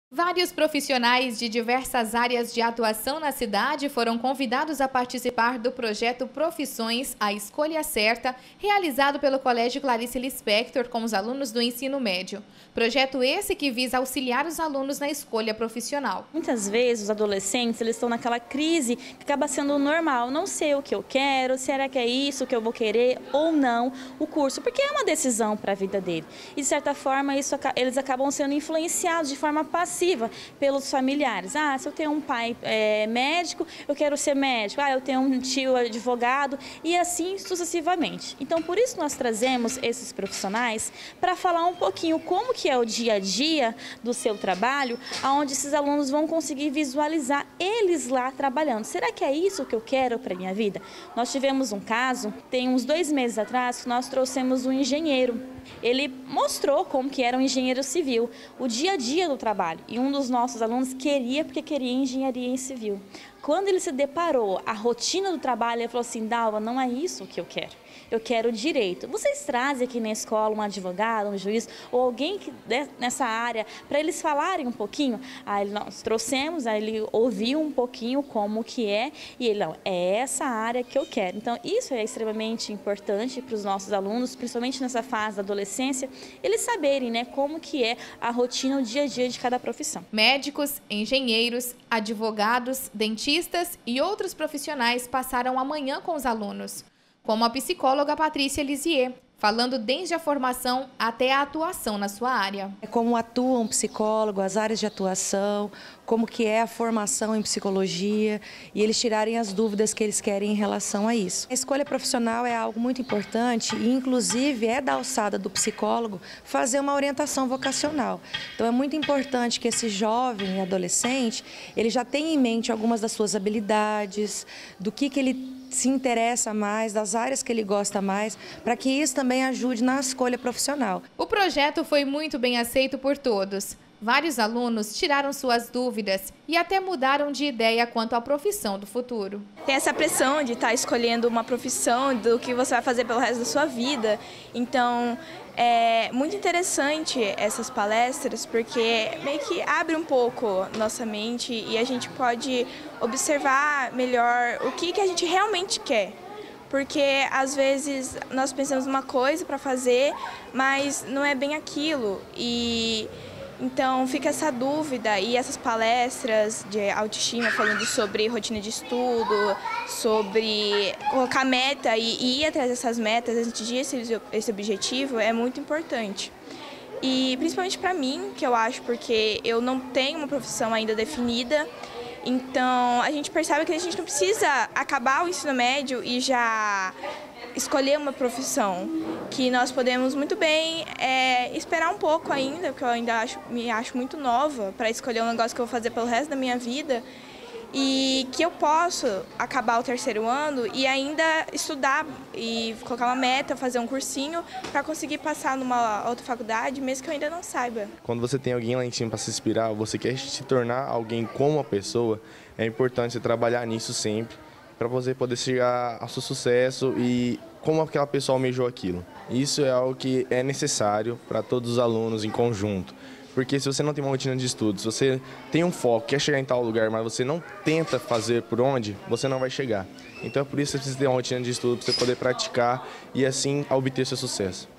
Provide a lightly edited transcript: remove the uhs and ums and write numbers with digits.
Vários profissionais de diversas áreas de atuação na cidade foram convidados a participar do projeto Profissões, a Escolha Certa, realizado pelo Colégio Clarice Lispector com os alunos do ensino médio. Projeto esse que visa auxiliar os alunos na escolha profissional. Muitas vezes os adolescentes eles estão naquela crise que acaba sendo normal, não sei o que eu quero, será que é isso que eu vou querer ou não o curso, porque é uma decisão para a vida dele. E de certa forma eles acabam sendo influenciados de forma passiva pelos familiares. Se eu tenho um pai médico, eu quero ser médico. Eu tenho um tio advogado e assim sucessivamente. Então, por isso nós trazemos esses profissionais para falar um pouquinho como que é o dia a dia do seu trabalho, onde esses alunos vão conseguir visualizar eles lá trabalhando. Será que é isso que eu quero para a minha vida? Nós tivemos um caso, tem uns 2 meses atrás, que nós trouxemos um engenheiro. Ele mostrou como que era um engenheiro civil, o dia a dia do trabalho. E um dos nossos alunos queria engenharia em civil. Quando ele se deparou a rotina do trabalho, ele falou assim: Dalva, não é isso que eu quero direito. Vocês trazem aqui na escola um advogado, um juiz ou alguém nessa área para eles falarem um pouquinho? Nós trouxemos, ele ouviu um pouquinho como que é e ele, não, é essa área que eu quero. Então isso é extremamente importante para os nossos alunos, principalmente nessa fase da adolescência, eles saberem, né, como que é a rotina, o dia a dia de cada profissão. Médicos, engenheiros, advogados, dentistas e outros profissionais passaram a manhã com os alunos, como a psicóloga Patrícia Lisier, falando desde a formação até a atuação na sua área. Como atua um psicólogo, as áreas de atuação, como que é a formação em psicologia e eles tirarem as dúvidas que eles querem em relação a isso. A escolha profissional é algo muito importante e inclusive é da alçada do psicólogo fazer uma orientação vocacional. Então é muito importante que esse jovem e adolescente, ele já tenha em mente algumas das suas habilidades, do que ele se interessa mais, das áreas que ele gosta mais, para que isso também ajude na escolha profissional. O projeto foi muito bem aceito por todos. Vários alunos tiraram suas dúvidas e até mudaram de ideia quanto à profissão do futuro. Tem essa pressão de estar escolhendo uma profissão, do que você vai fazer pelo resto da sua vida. Então, é muito interessante essas palestras, porque meio que abre um pouco nossa mente e a gente pode observar melhor o que a gente realmente quer. Porque às vezes nós pensamos uma coisa para fazer, mas não é bem aquilo. Então fica essa dúvida e essas palestras de autoestima falando sobre rotina de estudo, sobre colocar meta e ir atrás dessas metas, atingir esse objetivo é muito importante. E principalmente para mim, que eu acho, porque eu não tenho uma profissão ainda definida, então a gente percebe que a gente não precisa acabar o ensino médio e já escolher uma profissão, que nós podemos muito bem esperar um pouco ainda, porque eu ainda me acho muito nova para escolher um negócio que eu vou fazer pelo resto da minha vida, e que eu posso acabar o 3º ano e ainda estudar e colocar uma meta, fazer um cursinho para conseguir passar numa outra faculdade, mesmo que eu ainda não saiba. Quando você tem alguém lá em cima para se inspirar, você quer se tornar alguém como uma pessoa, é importante você trabalhar nisso sempre, para você poder chegar ao seu sucesso e como aquela pessoa almejou aquilo. Isso é algo que é necessário para todos os alunos em conjunto, porque se você não tem uma rotina de estudo, se você tem um foco, quer chegar em tal lugar, mas você não tenta fazer por onde, você não vai chegar. Então é por isso que você precisa ter uma rotina de estudo para você poder praticar e assim obter seu sucesso.